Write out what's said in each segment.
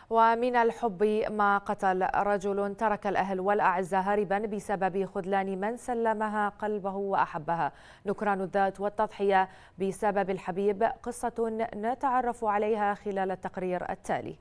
ومن الحب ما قتل. رجل ترك الأهل والأعزاء هاربا بسبب خذلان من سلمها قلبه وأحبها. نكران الذات والتضحية بسبب الحبيب، قصة نتعرف عليها خلال التقرير التالي.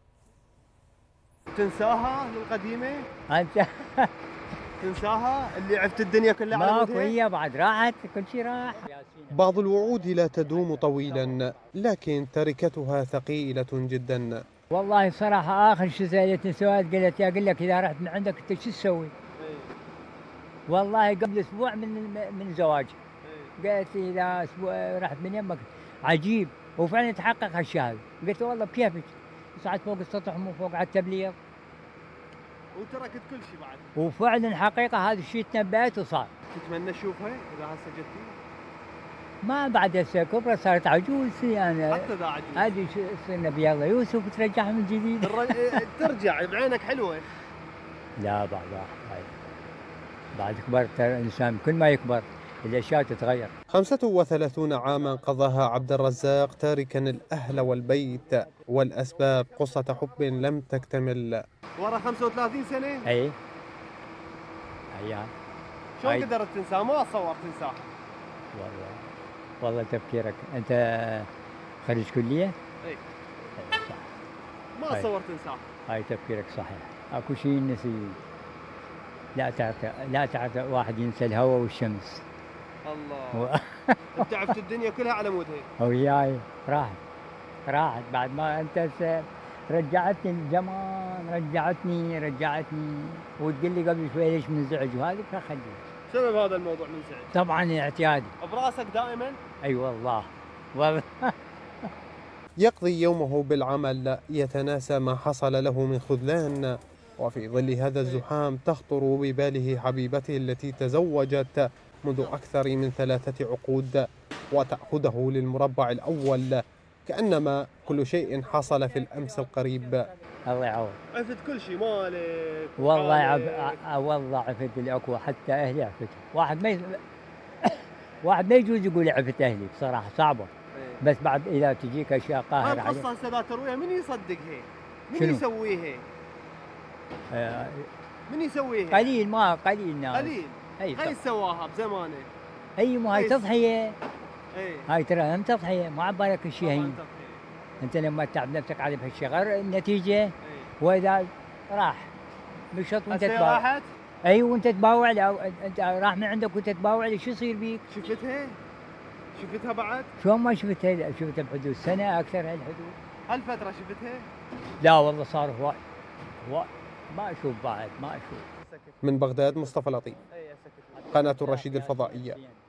تنساها القديمة؟ أنت تنساها اللي عفت الدنيا كلها على ماكو، مودها؟ هي بعد راحت، كل شيء راح. بعض الوعود لا تدوم طويلا، لكن تركتها ثقيلة جدا. والله صراحة آخر شيء سألتني سؤال، قلت يا أقول لك إذا رحت من عندك أنت شو تسوي؟ والله قبل أسبوع من زواجي قالت لي إذا أسبوع رحت من يمك عجيب، وفعلا تحقق هالشيء هذا. قلت والله بكيفك؟ صعدت فوق السطح مو فوق على التبليغ وتركت كل شيء بعد. وفعلا حقيقة هذا الشيء تنبأت وصار. تتمنى تشوفها إذا هسه جتي؟ ما بعد هسه كبرى صارت عجوز يعني. حتى إذا عجوز هذه شو يصير نبي الله يوسف وترجعها من جديد. ترجع بعينك حلوة. لا بعد كبرت الإنسان، كل ما يكبر الأشياء تتغير. 35 عاما قضاها عبد الرزاق تاركا الأهل والبيت والأسباب، قصة حب لم تكتمل. ورا 35 سنة؟ أي شلون قدرت تنساها؟ ما أتصور تنساها. والله تفكيرك أنت خريج كلية؟ أي صح. ما أتصور تنساها. هاي تفكيرك صحيح. اكو شيء نسي. لا تعرف واحد ينسى الهواء والشمس. الله. انت عفت الدنيا كلها على مودها. وياي راحت بعد ما انت رجعتني زمان، رجعتني وتقول لي قبل شوي ليش منزعج وهذه فخلي. سبب هذا الموضوع منزعج؟ طبعا اعتيادي. براسك دائما؟ اي والله. يقضي يومه بالعمل، يتناسى ما حصل له من خذلان، وفي ظل هذا الزحام تخطر بباله حبيبته التي تزوجت منذ أكثر من 3 عقود، وتأخذه للمربع الأول كأنما كل شيء حصل في الأمس القريب. الله يعوض. عفت كل شيء مالك. والله عفت الأكوى، حتى أهلي عفت. واحد ما يجوز يقول عفت أهلي بصراحة، صعبة. بس بعد إذا تجيك أشياء قاهرة عليك. القصة هسه ذات ترويها من يصدقها؟ من شنو؟ يسويها؟ من يسويها؟ قليل ناس. قليل. هاي سواها بزمانه. اي مو هاي تضحية. اي هاي ترى هم تضحية، ما عبالك الشيء هين. انت لما تتعب نفسك على بهالشيء غير النتيجة. واذا راح مشط وانت تباوع. راحت؟ اي وانت تباوع لي، انت راح من عندك وانت تباوع لي، شو يصير بيك؟ شفتها بعد؟ شلون ما شفتها؟ شفتها بحدود سنة أكثر هالحدود. هالفترة شفتها؟ لا والله صار هواي ما أشوف بعد، ما أشوف. من بغداد مصطفى لطيف، قناة الرشيد الفضائية.